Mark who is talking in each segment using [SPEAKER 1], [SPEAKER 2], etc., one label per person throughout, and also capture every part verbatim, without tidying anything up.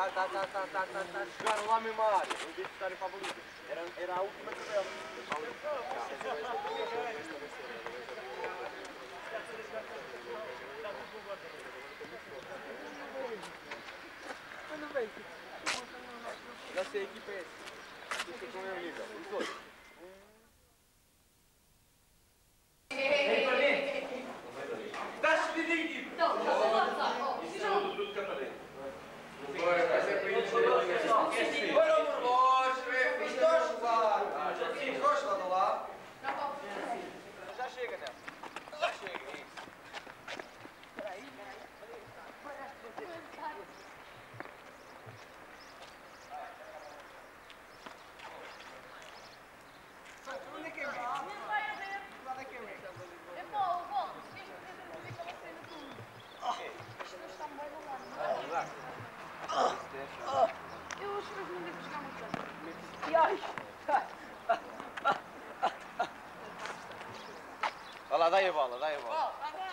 [SPEAKER 1] Tá, tá, tá, tá, tá, tá, tá. Chegaram lá mesmo à área, em vez de estarem para a baliza. Era, era a última tabela. Já sei, a equipa é essa. Isto é com o meu nível. Os dois. Estás subindo a equipa? Não, já sei lá, está. Isso é o do Catarina. Bora, vai ser para isso. Bora, amor, bora. Isto é o lá. Sim, gosto lá de lá. Já chega, Nelson. Já chega, é isso. Espera aí, espera aí. Onde é que é o Onde é que é o É pá, o bom. Tens que fazer aquela cena tudo. Isto não está bem no lado. Eu acho que não devo chegar muito tanto. E ai! Vai lá, dá-lhe a bola, dá-lhe a bola.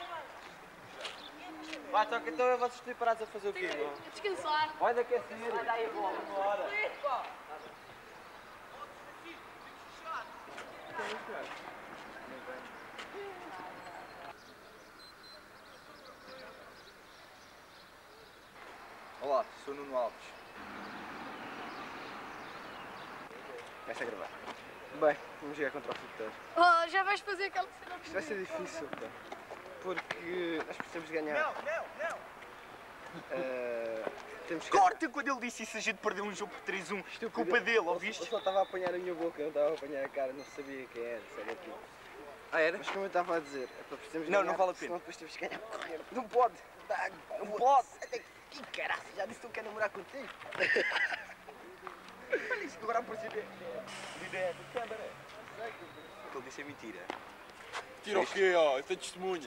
[SPEAKER 1] Vai, toca, então vocês estão parados a fazer o quê? A descansar. Vai aquecer. Vai, dá-lhe a bola. Bora. Olá, sou Nuno Alves. Começa a gravar. Bem, vamos jogar contra o futuro.
[SPEAKER 2] Oh, já vais fazer aquela cena.
[SPEAKER 1] Isto vai ser difícil, pá. Porque nós precisamos ganhar.
[SPEAKER 3] Não, não, não!
[SPEAKER 1] Uh, temos que...
[SPEAKER 3] Corta quando ele disse isso, a gente perdeu um jogo por três a um. Culpa dele, ouviste?
[SPEAKER 1] Eu só estava a apanhar a minha boca, eu não estava a apanhar a cara, não sabia quem era, sabe aquilo.
[SPEAKER 3] Ah, era?
[SPEAKER 1] Mas como eu estava a dizer, é para precisamos
[SPEAKER 3] Não,
[SPEAKER 1] ganhar,
[SPEAKER 3] não vale a pena.
[SPEAKER 1] senão depois temos que ganhar por correr.
[SPEAKER 3] Não pode!
[SPEAKER 1] Tá,
[SPEAKER 3] Não pode!
[SPEAKER 1] Que caralho, já disse que eu quero namorar contigo.
[SPEAKER 3] Olha isto, agora por cima de ideia de câmara. O que ele disse é mentira.
[SPEAKER 4] Tira o quê, ó? Eu tenho testemunhas.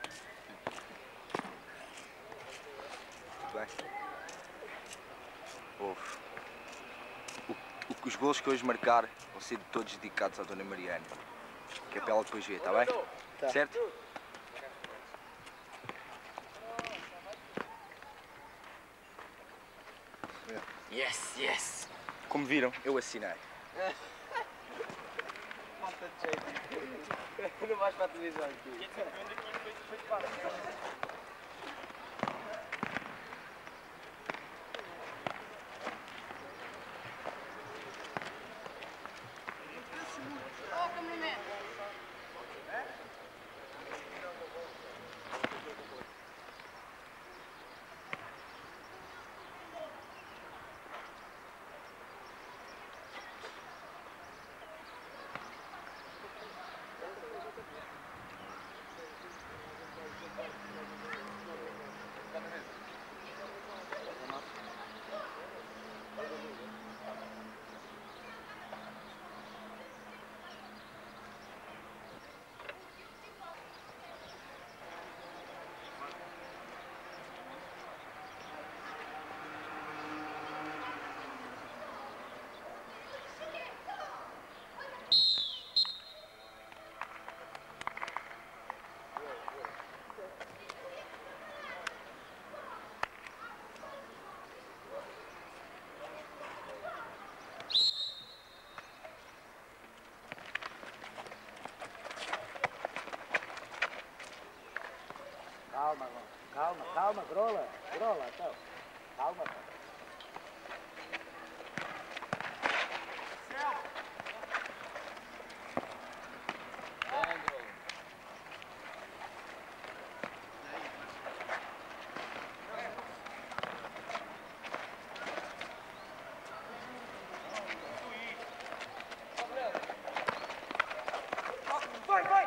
[SPEAKER 3] Muito bem. Ouve. O, o, os golos que hoje marcar vão ser todos dedicados à Dona Mariana. Que é para ela depois ver, está bem?
[SPEAKER 1] Tá.
[SPEAKER 3] Certo? Yes, yes! Como viram, eu assinei.
[SPEAKER 1] Falta de jeito. Não vais para a televisão aqui.
[SPEAKER 2] Oh, cameraman.
[SPEAKER 5] Calma, calma, calma, grola, grola, então. Calma.
[SPEAKER 3] Vai, vai!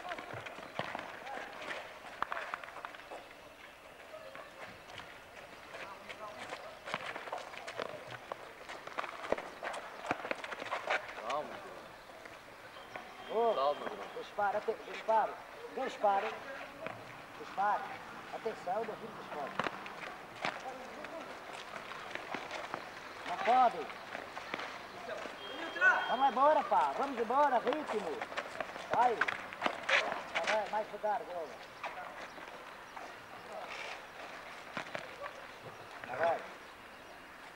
[SPEAKER 5] Oh, dispara, até, dispara. Ninguém dispara. Dispara. Atenção, não fique dispara. Não pode. Vamos embora, pá. Vamos embora, ritmo. Vai. Vai, mais devagar, Gola. Vai.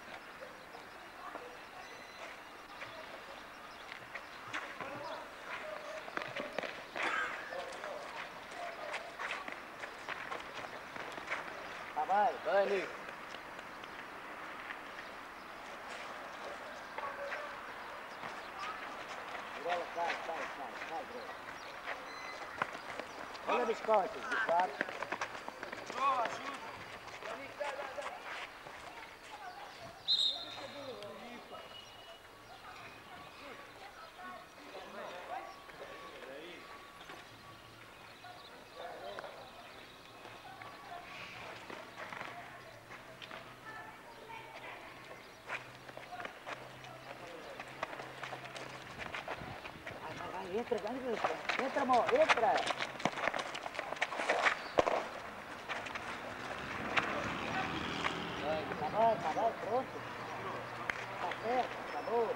[SPEAKER 5] vai.
[SPEAKER 1] Vai, Nico.
[SPEAKER 5] Grola, sai, sai, sai, sai, Grola. Olha as costas, claro.
[SPEAKER 1] Boa, ajuda.
[SPEAKER 5] Entra, entra, entra, amor, entra! Tá bom, tá bom, pronto. Tá certo, acabou.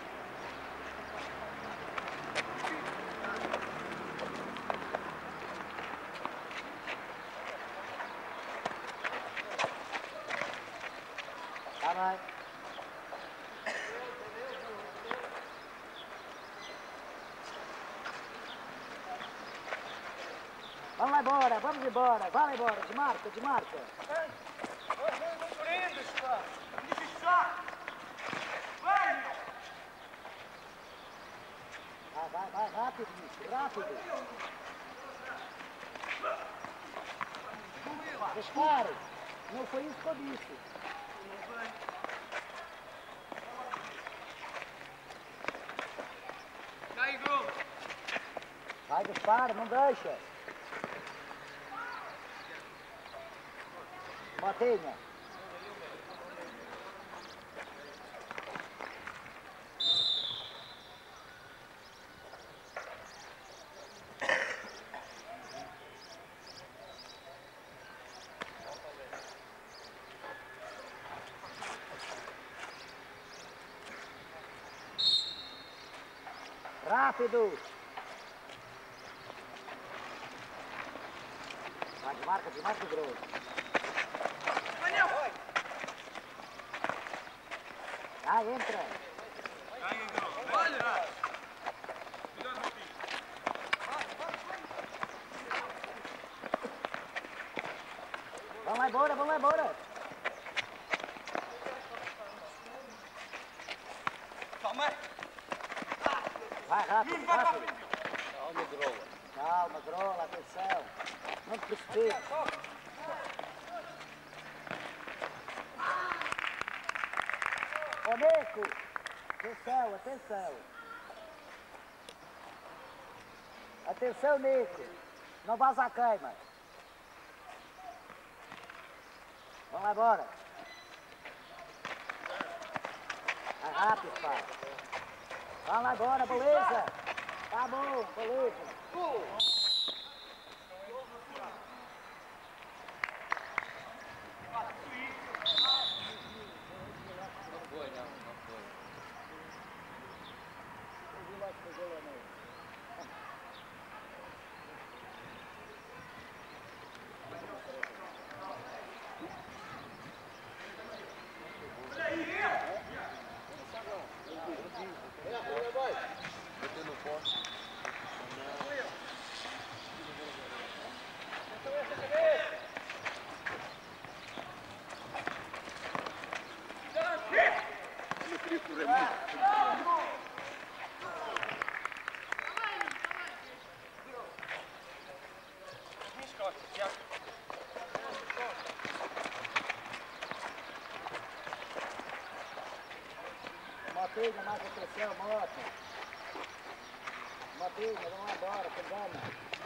[SPEAKER 5] Tá bom. Vamos lá embora, vamos embora, vai lá embora, desmarca, desmarca. Vai, vai, vai, rápido, Nico, rápido. Dispare, não foi isso que eu disse. Vai, dispara, não deixa. Mantenha. Rápido. Vai, desmarca, desmarca o grosso. Ah, entra! Vamos lá embora, vamos lá embora! Vai rápido, rápido!
[SPEAKER 1] Calma, Grola.
[SPEAKER 5] Calma, Grola, atenção! Não te precipites! Ô, Nico! Atenção, atenção! Atenção, Nico! Não vás à queima! Vamos lá embora! Vai rápido, pá! Vamos lá embora, beleza? Tá bom, beleza! Matinha, mais atenção, moto. Matinha, vamos lá embora, pegando.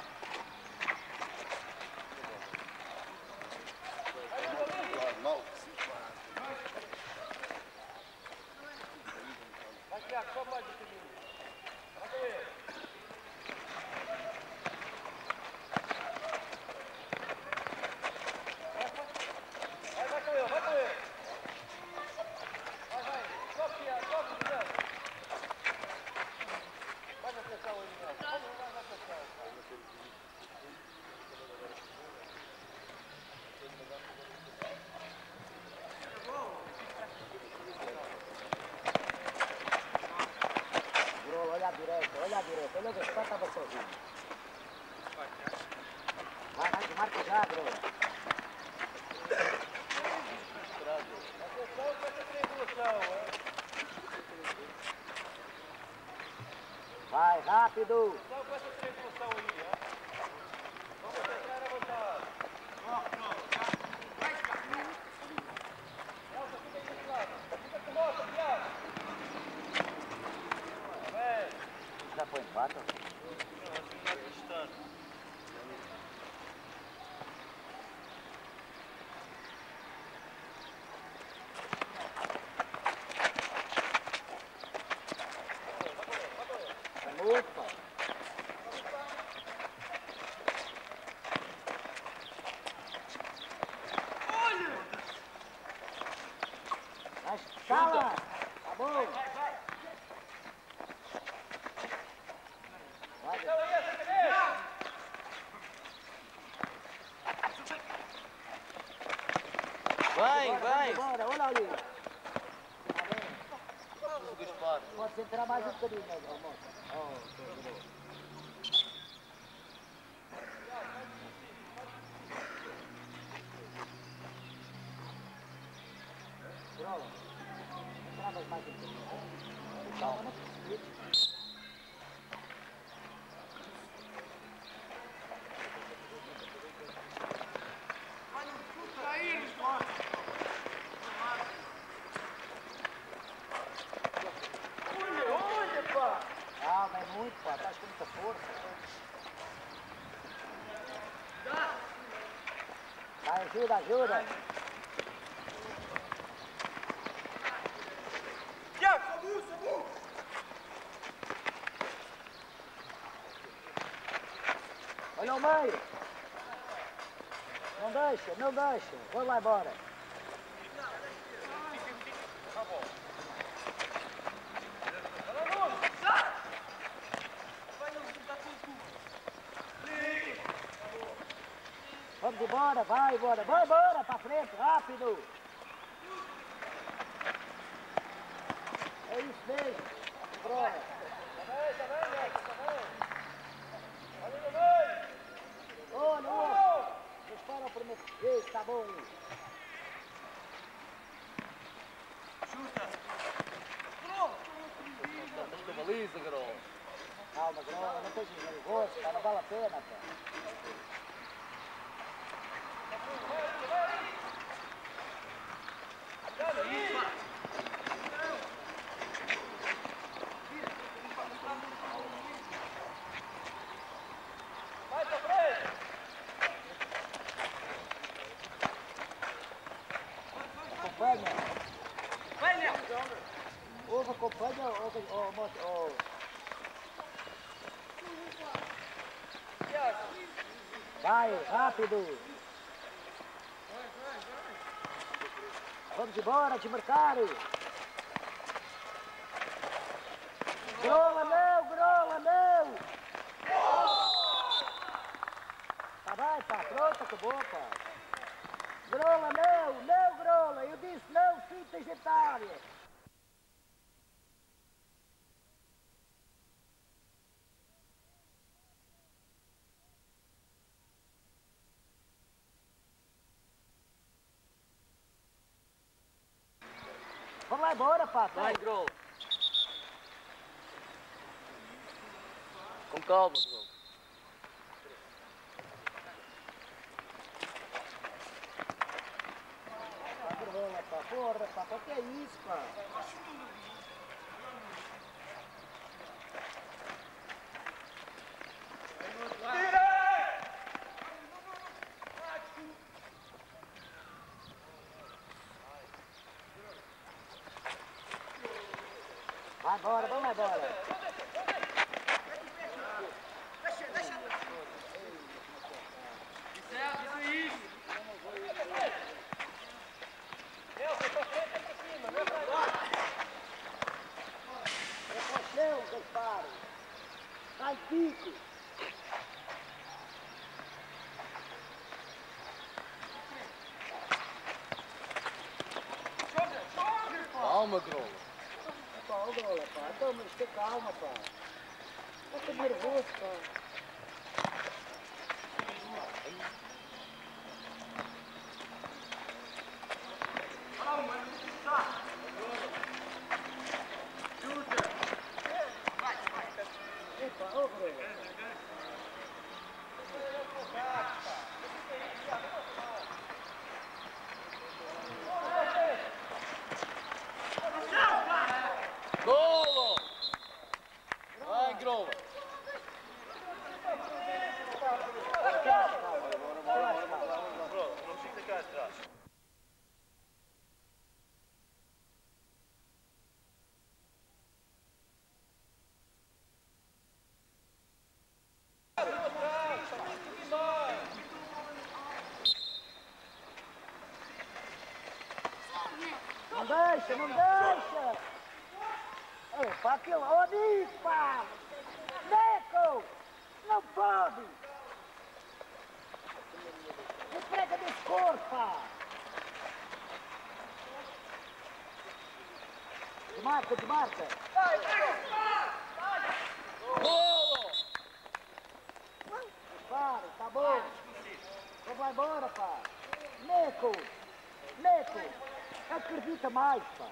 [SPEAKER 5] Vai, Tiago, só mais um pouquinho. Vai correr. Vai, vai correr, vai correr. Vai, vai. Sobe, Tiago, sobe, Tiago. Vai na pressão aí, Tiago. Vai na pressão. Olha a direita, olha a direita, olha o que estava sozinho. Vai, vai, marca já, Bruno. Rápido.
[SPEAKER 1] Só com essa triangulação aí, ó. Vamos entrar à vontade. Elsa, fica aí desse lado. Fica com moto, Tiago.
[SPEAKER 5] Já foi empate?
[SPEAKER 1] Não, acho que vai testar.
[SPEAKER 5] Opa. Vai, cala. Tá bom. Vai, vai, vai.
[SPEAKER 1] Vai, vai.
[SPEAKER 5] Bora, olha ali.
[SPEAKER 1] Tá bem.
[SPEAKER 5] Pode entrar mais um bocadinho, né, moço? Oh, Grola, entravas mais um bocadinho, né? Calma, não precisa. Calma, é muito, pá, estás com muita força. Vai, ajuda, ajuda.
[SPEAKER 1] Tiago, Samu, Samu.
[SPEAKER 5] Olha o meio. Não deixa, não deixa. Vamos lá embora.
[SPEAKER 1] Tá bom.
[SPEAKER 5] Vamos embora, vai embora, vai embora, para frente, rápido. É isso mesmo. Bora.
[SPEAKER 1] Tá bem, tá bem, Nelson, tá bem. Olha no meio.
[SPEAKER 5] Olha, olha. Espera o primeiro. Isso, tá bom aí.
[SPEAKER 1] Chuta.
[SPEAKER 4] Estás com a baliza, garoto.
[SPEAKER 5] Calma, Grola, não estejas nervoso, pá, não vale a pena, pá.
[SPEAKER 1] Vai pra frente.
[SPEAKER 5] Acompanha.
[SPEAKER 1] Vai, Nelson.
[SPEAKER 5] Ouve, acompanha, ouve, oh, moço, oh.
[SPEAKER 1] Tiago.
[SPEAKER 5] Vai, rápido. Vamos embora, desmarcar. Grola, não, Grola, não. Tá bem, pá, pronto, acabou, pá. Grola, não, não, Grola. Eu disse não, sim, tens de área. Vamos lá embora, pá.
[SPEAKER 1] Vai, Grol. Com calma, Grol.
[SPEAKER 5] Pá, Grola, pá, porra, pá, o que é isso, pá? Vai embora, vamos embora. É para o chão, Gaspar. Sai pico.
[SPEAKER 4] Calma, Grola.
[SPEAKER 5] Pá, ó, Grola, pá. Então, mas tem calma, pá. Não estou nervoso, pá. Epa. deixa, não deixa! É, pá, aquilo, ó, diz, pá! Neco! Não pode! Esfrega desse corpo, pá! Demarca, demarca!
[SPEAKER 4] Golo!
[SPEAKER 5] Para, tá bom! Então vai embora, pá! Neco! Neco! Acredita mais, pá!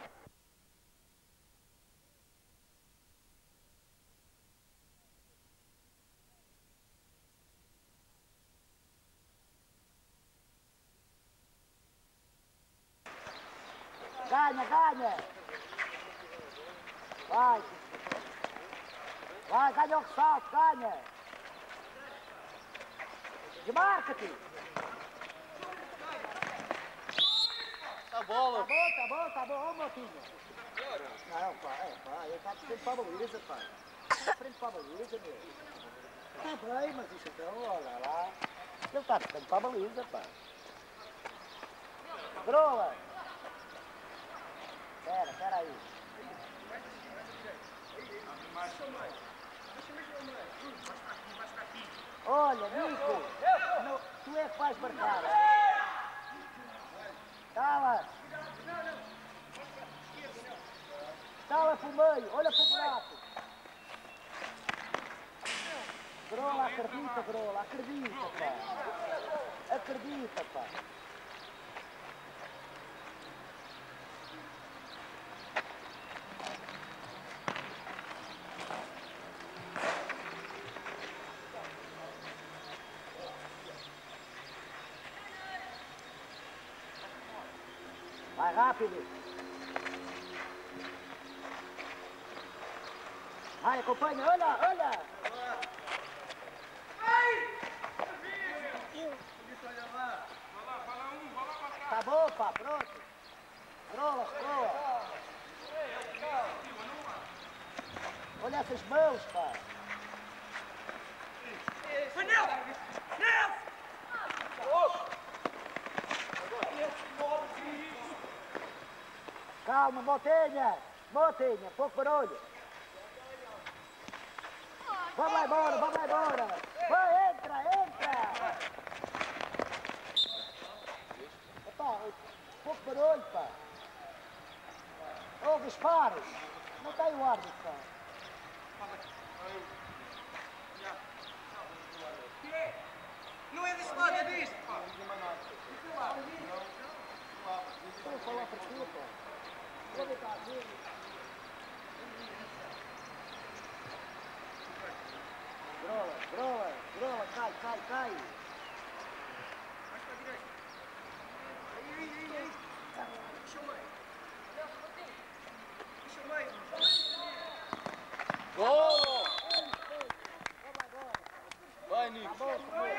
[SPEAKER 5] Ganha, ganha! Vai! Vai, ganha o ressalto, ganha! Demarca-te!
[SPEAKER 4] A bola!
[SPEAKER 5] Tá bom, tá bom, tá bom, ô motinho! Não, pá, é, pá, ele tá de frente para a baliza, pá! Tá de frente para a baliza, meu! Tá bem, mas isso então, olha lá! Ele tá de frente para a baliza, pá! Grola! Pera, pera aí! Olha, Nico, não, tu é que vais marcar. Cala. Cala para o meio, olha para o buraco. Grola, acredita, Grola, acredita, pá. Acredita, pá. Vai rápido. Vai, acompanha, olha, olha. Tá bom, pá, pronto. Grola, grola. Olha essas mãos, pá. Calma, Motinha! Motinha, pouco barulho! Vamos lá embora, vamos lá embora! Vai, entra, entra! Epá, pouco barulho, pá! Ô, disparos! Não tem o árbitro, pá!
[SPEAKER 1] Não é desse lado, é deste, pá!
[SPEAKER 5] Estou a falar para ti, pá! Como está a ver? Grola, grola, grola, cai, cai, cai!
[SPEAKER 1] Mais para a direita. Aí, aí, aí, aí. Puxa o meio. Puxa o meio.
[SPEAKER 4] Golo! Vai, Nico!
[SPEAKER 5] Tá bom, tá bom!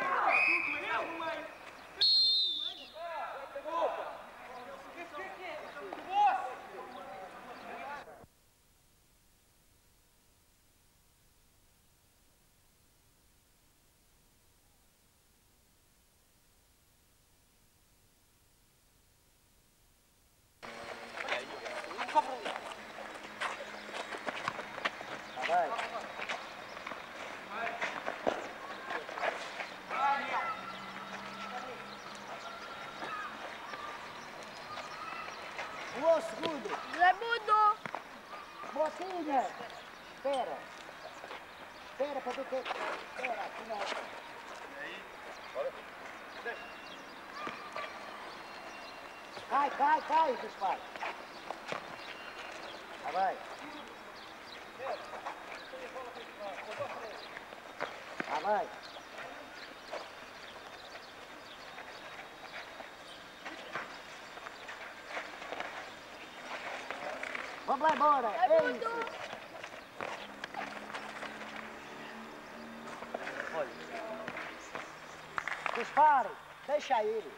[SPEAKER 5] Tá bem? Um ao segundo!
[SPEAKER 2] Raimundo!
[SPEAKER 5] Motinha! Espera! Espera para ver que... Espera, aqui não. Cai, cai, cai, dispara! Tá bem? Tá bem? Vamos lá embora! É isso! Olha. Dispare! Deixa ele!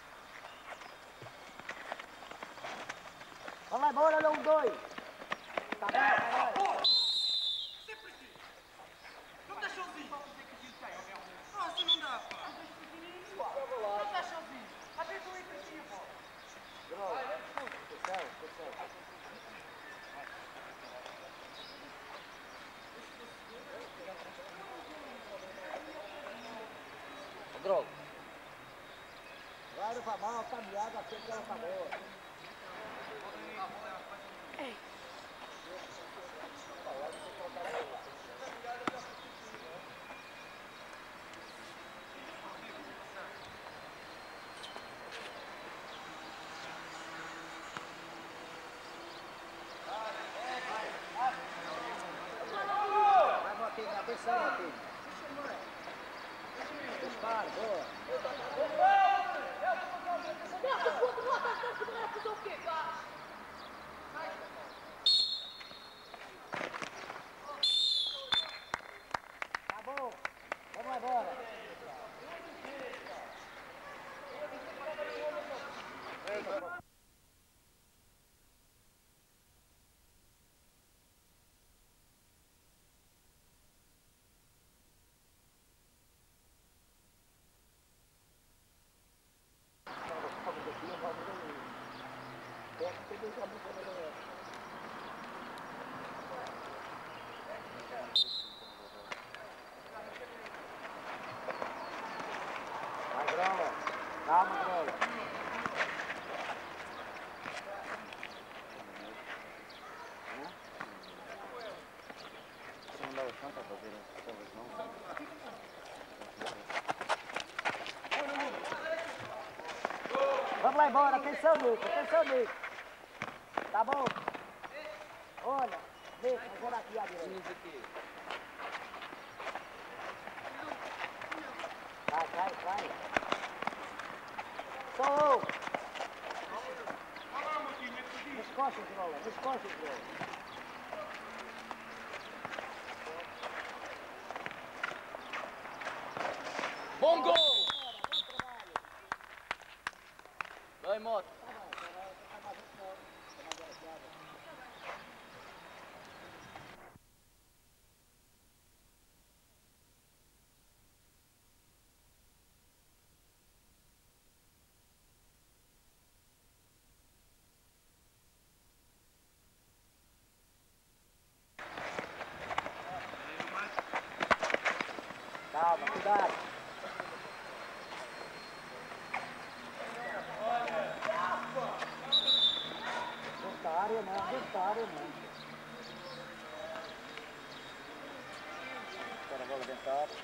[SPEAKER 5] Vamos lá embora, olha um, dois! Tá bem, tá bem!
[SPEAKER 1] Sempre assim. Não estás sozinho. Ah, assim não dá, pá. Não estás sozinho. Até tu ir para cima, pô.
[SPEAKER 5] Grola! Atenção, atenção! Grolo. Vai, não vai mal, caminhada, aqui que ela tá boa.
[SPEAKER 2] Ei.
[SPEAKER 5] Vai, Motinho, atenção, Motinho. Dispara, boa. Tá bom, vamos embora. Vai, Grola. Calma, Grola. Você não dá o chão pra fazer as coisas, não? Vamos lá embora, atenção, Nico, atenção, Nico. Tá bom? Olha, Nico, eu vou aqui à direita. Vai, vai, vai. Sou! Nas costas, Grola, nas costas, Grola.
[SPEAKER 4] Bom gol! Vai, Moto.
[SPEAKER 5] Calma, cuidado. Dentro da área não, dentro da área não. Espera a bola dentro da área.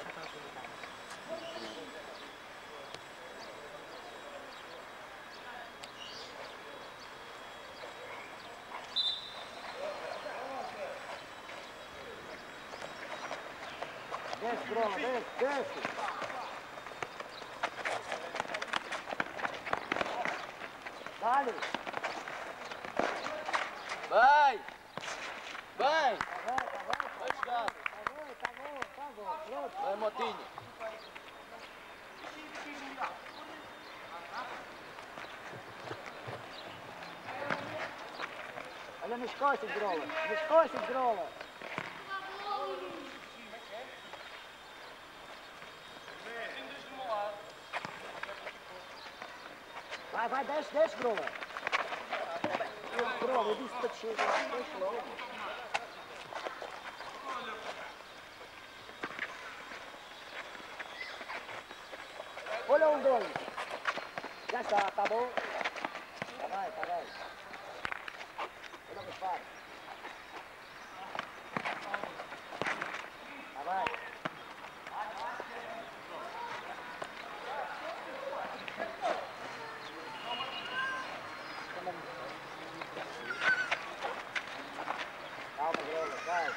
[SPEAKER 5] Desce, Grola, desce, desce. Dale.
[SPEAKER 4] Vai! Vai!
[SPEAKER 5] Tá bom, tá bom, tá
[SPEAKER 4] Vai chegar.
[SPEAKER 5] bom, tá bom, tá bom, pronto.
[SPEAKER 4] Vai, Motinho.
[SPEAKER 5] Olha nas costas, Grola, nas costas, Grola. Vai, vai, desce, desce, Grola. Grola, eu disse para descer, desce logo. Olha um, dois. Já está, tá bom? Tá bem, tá bem. Olha o disparo. Tá bem. Calma, Grola, vai.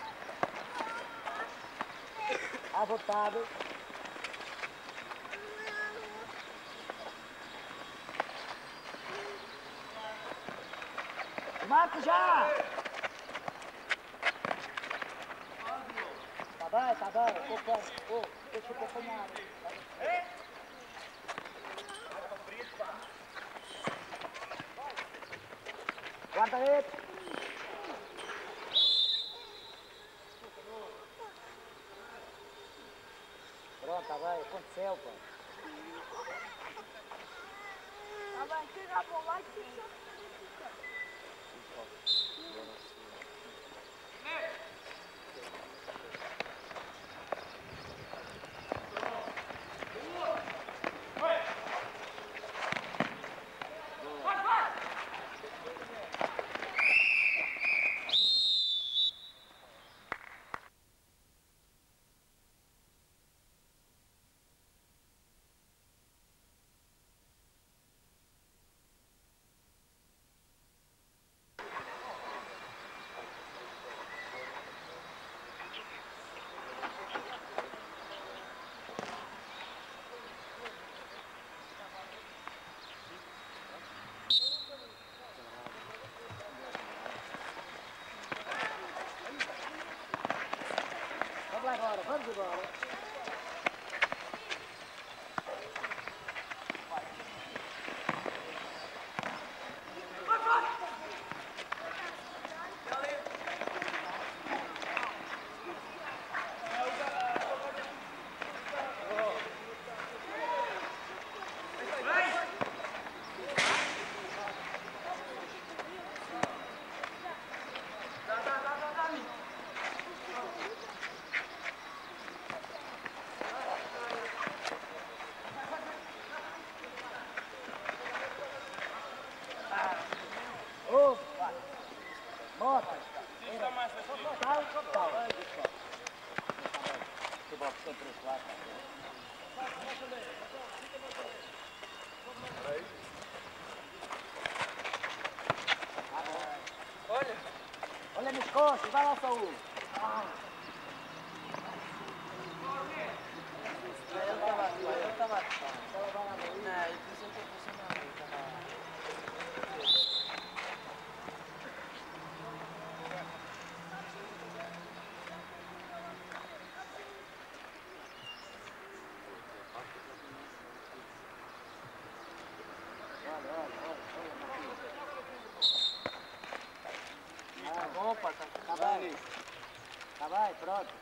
[SPEAKER 5] À vontade. Marco já! Tá bem, tá bem. Pô, pô, pô, deixa eu acompanhar. Guarda ele. Pronto, tá bem. Aconteceu, pô.
[SPEAKER 2] Tá bem, tira a bola e fica.
[SPEAKER 5] Vamos agora. Mota! Tal, tal. Que bom, sempre esse lado.
[SPEAKER 1] Olha!
[SPEAKER 5] Olha nas costas, vai lá, Saúl! Ah.
[SPEAKER 4] Eu tava, eu tava. Não, eu pensei que eu fosse na rua. Tá bom, pá, tá
[SPEAKER 5] Tá bem. Tá bem, pronto.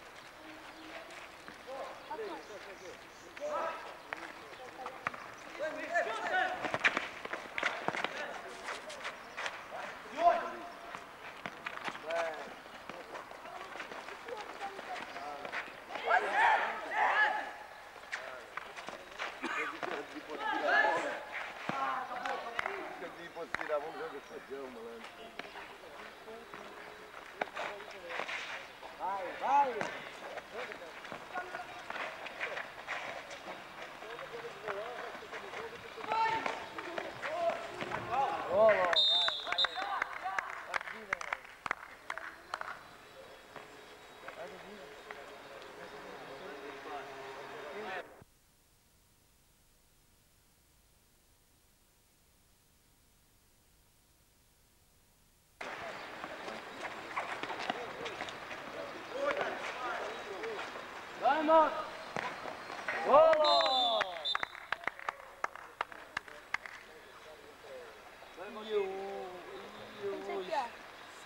[SPEAKER 5] Vai, vai!
[SPEAKER 4] Bola! Vamos! Bola!
[SPEAKER 2] Não sei o que é.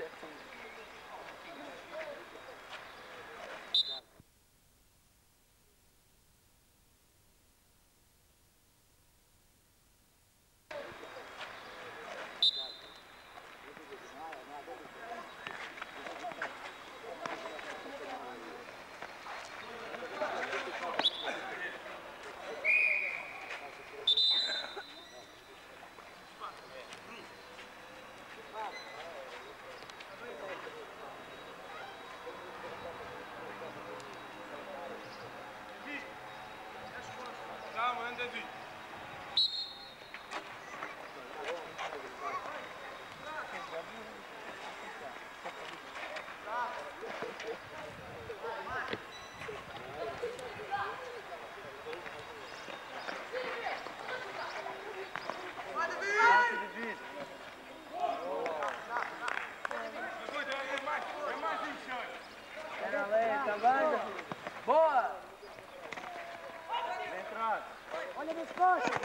[SPEAKER 4] Boa! Entrada!
[SPEAKER 5] Olha nas costas!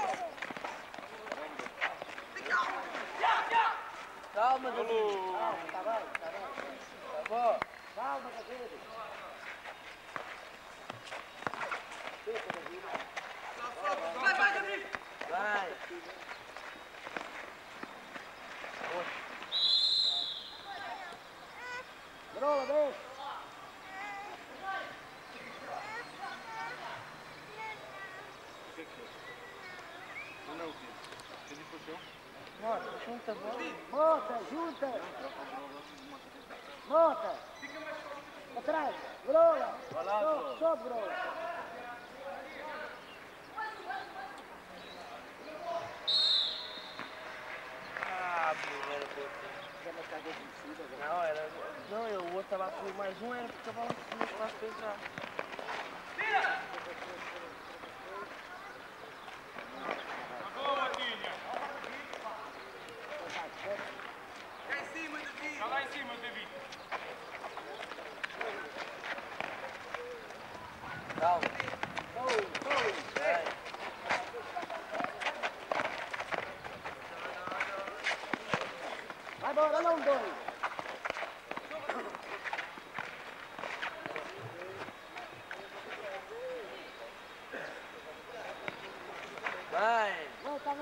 [SPEAKER 4] Calma, David!
[SPEAKER 5] Calma, tá bem, tá bem.
[SPEAKER 4] Tá bom?
[SPEAKER 5] Calma, David! Fica, David!
[SPEAKER 1] Vai, vai, David!
[SPEAKER 4] Vai!
[SPEAKER 5] Grola, deixa!
[SPEAKER 4] Mota, junta a bola.
[SPEAKER 5] Mota, junta! Mota! Atrás! Grola! Sobe, sobe, Grola!
[SPEAKER 4] Ah, meu, era boa.
[SPEAKER 5] Já não está descida,
[SPEAKER 4] Não, era. Não, eu, o outro estava a fluir mais um, era porque a bola tinha espaço para entrar.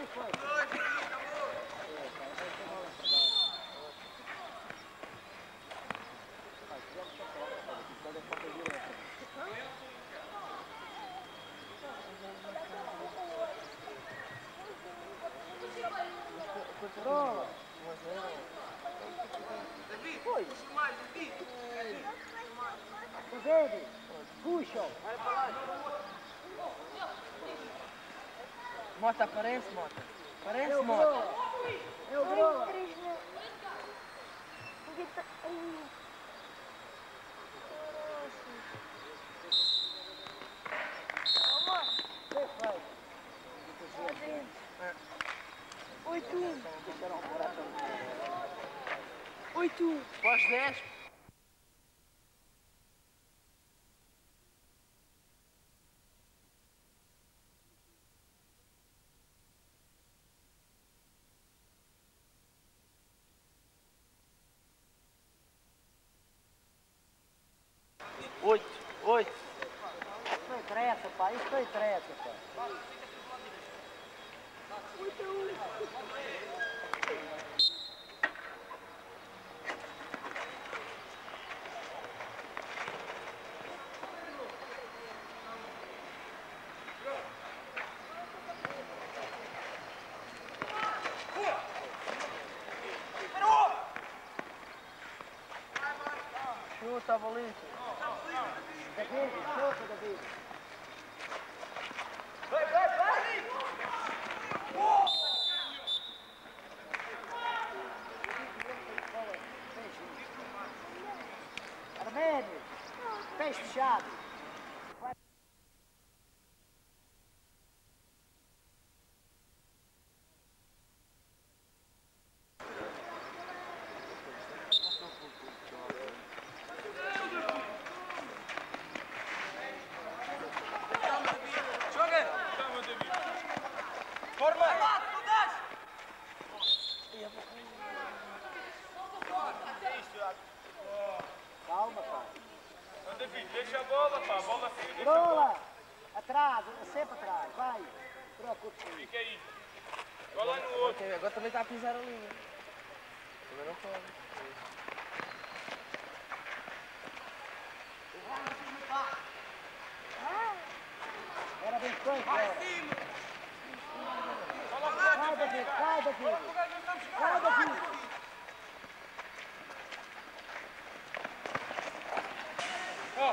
[SPEAKER 5] foi? Controla.
[SPEAKER 1] David,
[SPEAKER 5] Foi.
[SPEAKER 1] puxa mais, David.
[SPEAKER 5] David, puxa.
[SPEAKER 4] Mota, aparece, Mota. Aparece,
[SPEAKER 5] Eu
[SPEAKER 4] Mota.
[SPEAKER 5] vou. Eu vou. Perfeito.
[SPEAKER 2] Oito um. Oito um.
[SPEAKER 4] Pós dez. Oito, oito.
[SPEAKER 5] Isso não interessa, pá. Isso não interessa, pá.
[SPEAKER 4] Chuta, Valente.
[SPEAKER 5] David, chuta, David. Arménio, pés fechados.
[SPEAKER 1] Joga! Forma!
[SPEAKER 5] Calma, pá.
[SPEAKER 1] David, deixa a bola, pá. A bola fica.
[SPEAKER 5] Rola. Atrás, sempre atrás. Vai. Preocupe-se.
[SPEAKER 1] Fica aí. Vai lá no outro.
[SPEAKER 4] Ok, agora também está a pisar a linha. Também não pode.
[SPEAKER 5] Era bem feito,
[SPEAKER 1] Vai
[SPEAKER 5] era.
[SPEAKER 1] cima!
[SPEAKER 5] Vai, David, vai, David. Vai, David.
[SPEAKER 1] Ó,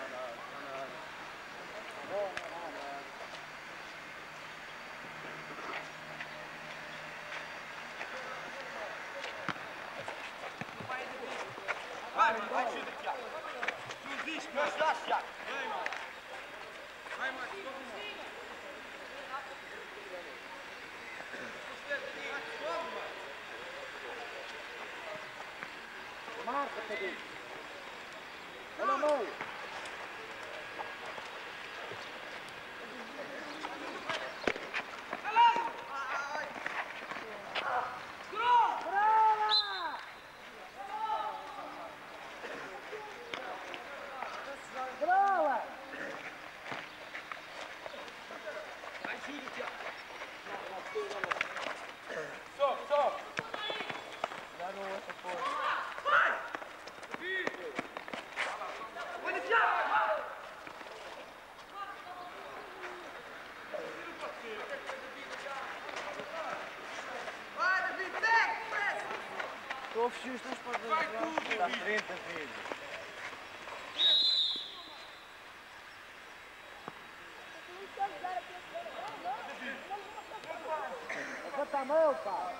[SPEAKER 1] vai, vai, chuta, Tiago. Tu diz que nós dás, Tiago. Vai, mano. Vai, mano.
[SPEAKER 5] Marca, David. Olha o meio. Rola! Rola!
[SPEAKER 1] Sobe, sobe.
[SPEAKER 4] Dá no outro apoio.
[SPEAKER 1] Olha, Tiago. Vai, David, pega!
[SPEAKER 4] Estou a fugir os dois para
[SPEAKER 1] Vai tudo,
[SPEAKER 4] Está à
[SPEAKER 1] David.
[SPEAKER 4] frente, David.
[SPEAKER 5] Levanta a mão, pá.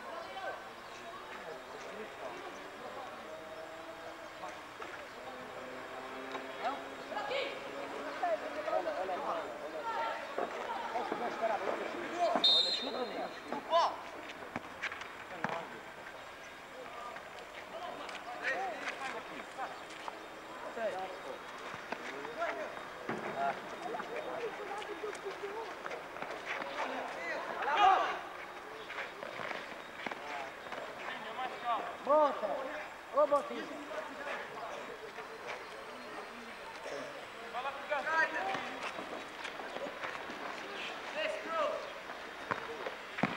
[SPEAKER 5] Olha, olha, olha, olha. Deixa eu esperar a bola.
[SPEAKER 4] Olha, chuta, amigo.
[SPEAKER 5] Bota. Ô, Botinha.
[SPEAKER 1] Vai lá pro canto. Let's go.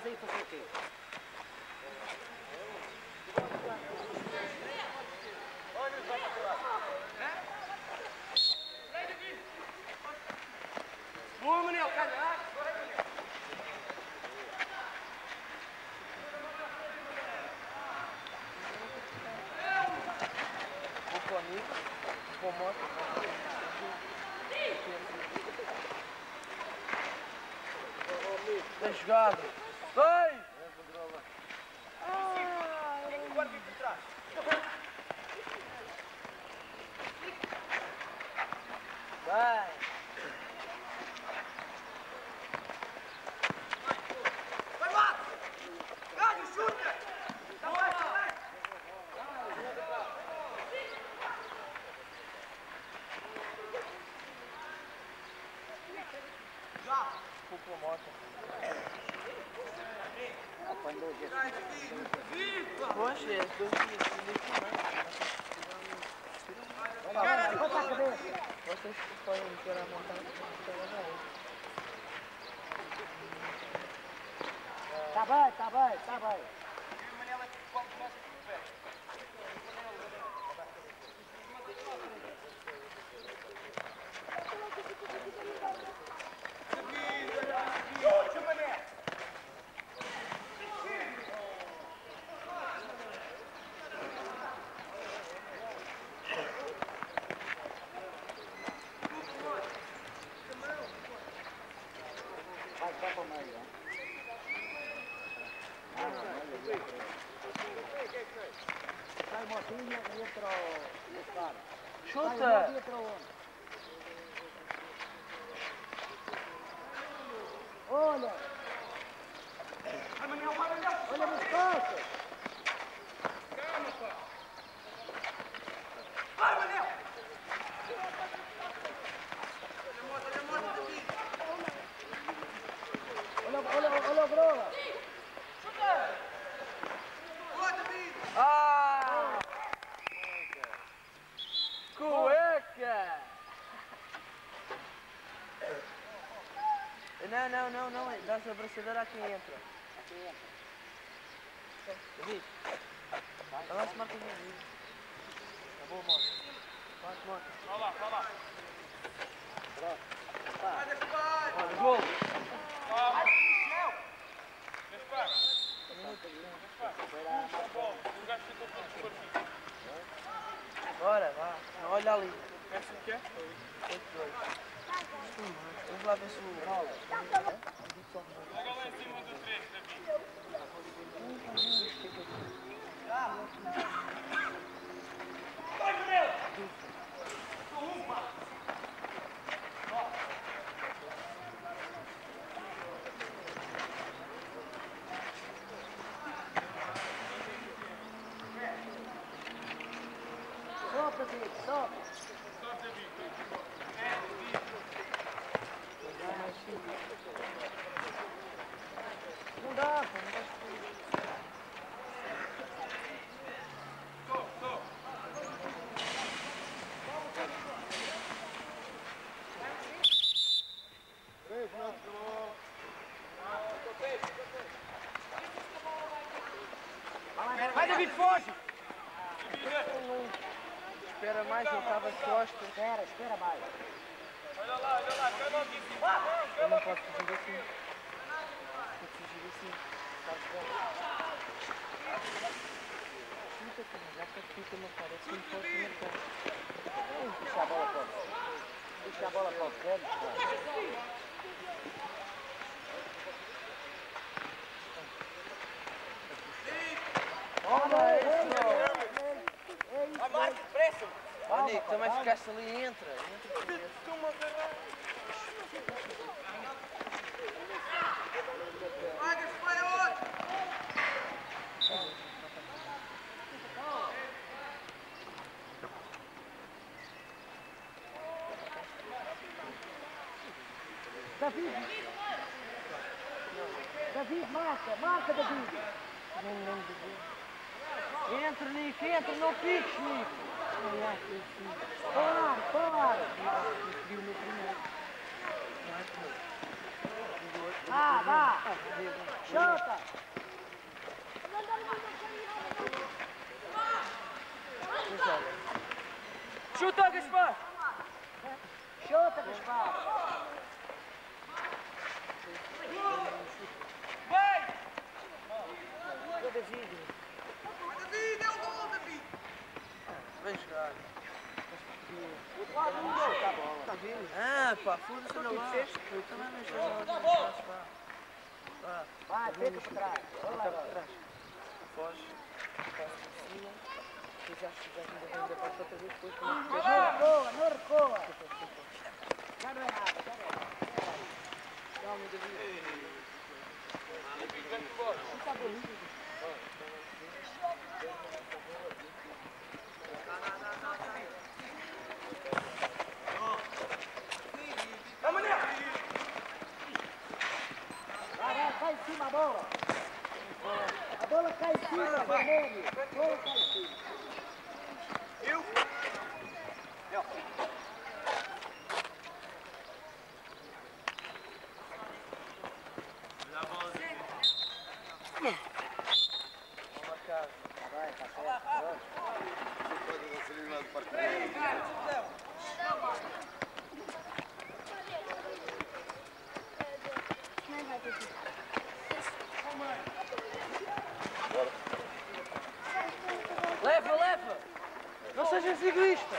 [SPEAKER 5] aí a fazer o quê?
[SPEAKER 1] Boa, Manel, calha!
[SPEAKER 4] Vou para o amigo, vou para a moto. Bem jogado! Vai! Vai!
[SPEAKER 1] Vai, Mato! Ganha, chuta! Tá bem, tá bem!
[SPEAKER 4] Vou para a moto.
[SPEAKER 5] Quando hoje
[SPEAKER 4] Pois é, dois dias.
[SPEAKER 5] vai lá, vai lá, bota a cabeça.
[SPEAKER 4] Vocês podem meter a montanha.
[SPEAKER 5] Tá bem, tá bem, tá bem. Vai só para o meio, hein? Sai motinha e entra o cara.
[SPEAKER 4] Chuta!
[SPEAKER 5] Sai e entra onde? Olha! Olha nas costas!
[SPEAKER 1] Vai, Manel!
[SPEAKER 5] Olha, olha, olha o Grola!
[SPEAKER 4] Ah! Cueca! Não, não, não, não. Dá-se a abraçadeira a quem entra. David, vai lá se marca o David. Tá boa, moto. Vai, moto.
[SPEAKER 1] Vai lá, vai lá.
[SPEAKER 4] Olha, gol. Bora, vá. Não, olha ali.
[SPEAKER 1] Essa aqui é?
[SPEAKER 4] oito dois. Vamos lá ver se o rola.
[SPEAKER 1] Joga lá em cima do três, David. Vai, Manel!
[SPEAKER 5] Sopra, David, sopra! Não dá, pô, não dá.
[SPEAKER 1] Vai, David, foge!
[SPEAKER 4] Espera mais, ele estava de costas.
[SPEAKER 5] Espera, espera mais.
[SPEAKER 1] Olha lá, olha lá, cai logo em cima.
[SPEAKER 4] Eu não posso fugir assim. Vou fugir assim. Chuta, cara, já que fica uma cara assim, pode marcar.
[SPEAKER 5] Puxa a bola para o Puxa a bola para o canto, pô.
[SPEAKER 4] Olha isso!
[SPEAKER 1] Vai, Marco, pressa!
[SPEAKER 4] Ó, Nico, também ficaste ali e entra. Entra por dentro.
[SPEAKER 1] Vai, vai, outro!
[SPEAKER 5] David! David, marca, marca, David!
[SPEAKER 4] Não, não, David. Entra, Nico, entra, não piques, Nico. Olha, que assim.
[SPEAKER 5] Para, para!
[SPEAKER 4] Pediu o meu primeiro. Não é comigo. E do outro.
[SPEAKER 5] Vá, vá! Chuta!
[SPEAKER 4] Chuta, Gaspar!
[SPEAKER 5] Chuta, Gaspar!
[SPEAKER 4] Vai!
[SPEAKER 5] Ô, David!
[SPEAKER 1] David, é o gol, David!
[SPEAKER 4] Vem jogar.
[SPEAKER 5] Chuta a bola.
[SPEAKER 4] Ah, pá, foda-se, olha lá. Eu também não estou a
[SPEAKER 5] Vai, fica por trás. Olha lá agora.
[SPEAKER 4] Foge. Passa por cima. Depois acho que já ainda vem da parte outra vez. Depois
[SPEAKER 5] Não recua, não recua. Já não é nada, já não é nada.
[SPEAKER 4] calma, David.
[SPEAKER 5] Vai, vai, cai em cima a bola. A bola cai em cima, vermelho. A bola cai em cima.
[SPEAKER 1] Eu? Eu.
[SPEAKER 5] Vai, tá certo.
[SPEAKER 4] Leva, leva! Não sejas egoísta!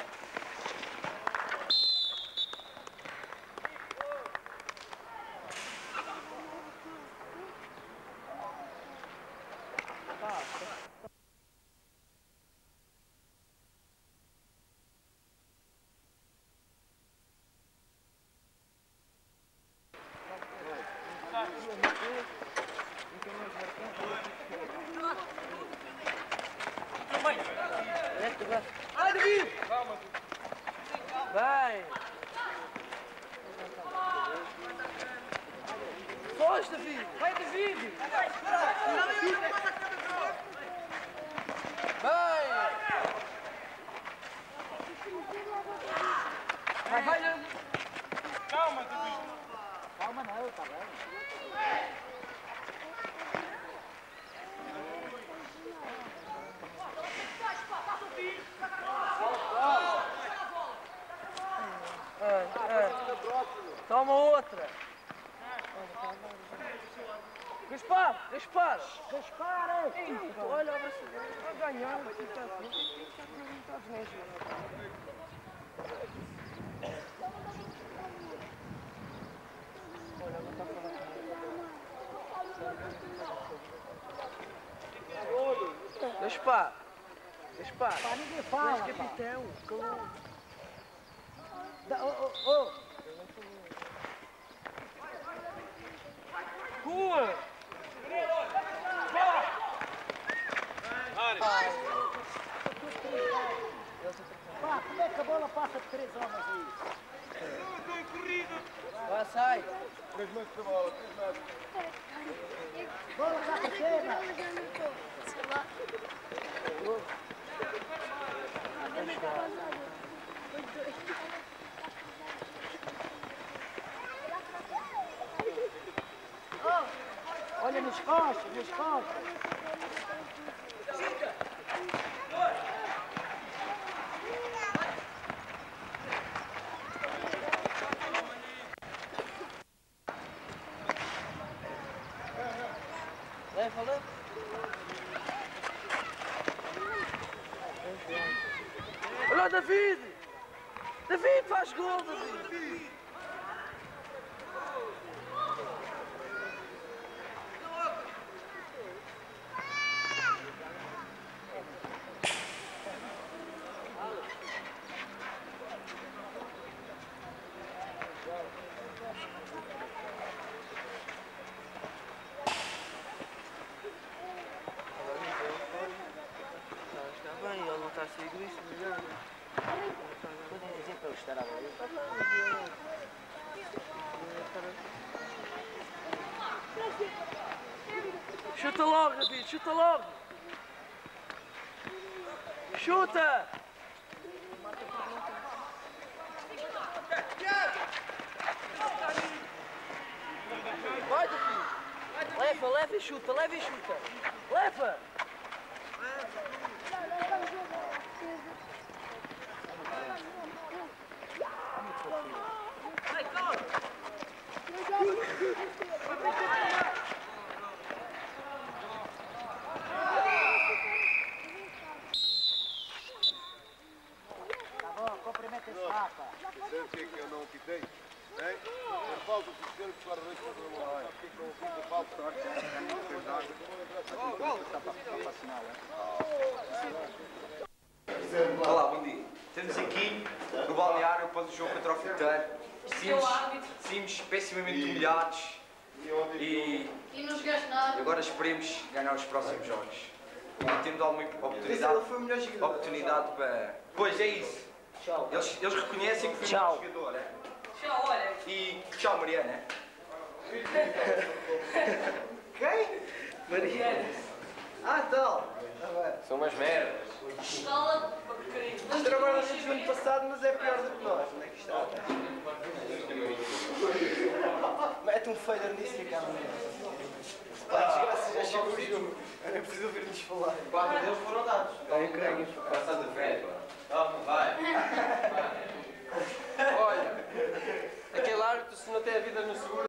[SPEAKER 4] Vai, David! Vai! Foge, David! Vai, David! Vai! Vai, vai, David!
[SPEAKER 1] Calma, David.
[SPEAKER 5] Calma não, tá bem.
[SPEAKER 4] É, é. Toma outra! Gaspar! Gaspar!
[SPEAKER 5] Gaspar,
[SPEAKER 4] Olha, vai ganhar! Está Olha, não está a falar comigo. Gaspar! Gaspar!
[SPEAKER 5] Pá, ninguém
[SPEAKER 4] Tu
[SPEAKER 5] fala,
[SPEAKER 4] és
[SPEAKER 5] pá.
[SPEAKER 4] capitão! Calma!
[SPEAKER 5] Da- Ô, ô, ô.
[SPEAKER 4] Rua!
[SPEAKER 5] Pá, como é que a bola passa de três homens aí?
[SPEAKER 4] Vai, sai!
[SPEAKER 1] Três metros da bola, três metros.
[SPEAKER 5] Bola já pequena. Olha nos costas, nos costas.
[SPEAKER 4] Leva, leva! Olha o David! David, faz gol, David! Está bem, ele não está a ser egoísta, não é?
[SPEAKER 5] Podem dizer para eu estar a ver.
[SPEAKER 4] Chuta logo, David, chuta logo! Chuta! Vai, filho. Leva, leva e chuta, leva e chuta. Leva. Vai, corre.
[SPEAKER 5] Tá bom, cumprimenta esse mapa.
[SPEAKER 6] Sabe o que é que eu não quitei? Hein? Eu falta o sistema que para dois para uma hora. Fica falta.
[SPEAKER 3] Olá, bom dia. Estamos aqui no balneário após o jogo contra o Fiteiro. Decidimos pessimamente humilhados e
[SPEAKER 7] E não jogaste nada.
[SPEAKER 3] agora esperemos ganhar os próximos jogos. E temos alguma oportunidade, oportunidade para... Pois, é isso. Eles, eles reconhecem que foi um bom jogador, é?
[SPEAKER 7] Tchau, olha.
[SPEAKER 3] E tchau, Mariana. é?
[SPEAKER 4] Quem? Mariana. Ah, tal.
[SPEAKER 1] São umas merdas.
[SPEAKER 7] Cala para porcaria.
[SPEAKER 4] Isto era agora no ano passado, mas é pior do que nós. Onde é que está? Mete um fader nisso e acaba mesmo. Pá, desgraça, já chegou o jogo. Era preciso ouvir-nos falar.
[SPEAKER 1] Quatro deles foram dados.
[SPEAKER 4] Bem, creio.
[SPEAKER 1] Bastante velho. Toma, vai.
[SPEAKER 8] Olha, aquele árbitro, se não tem a vida no seguro,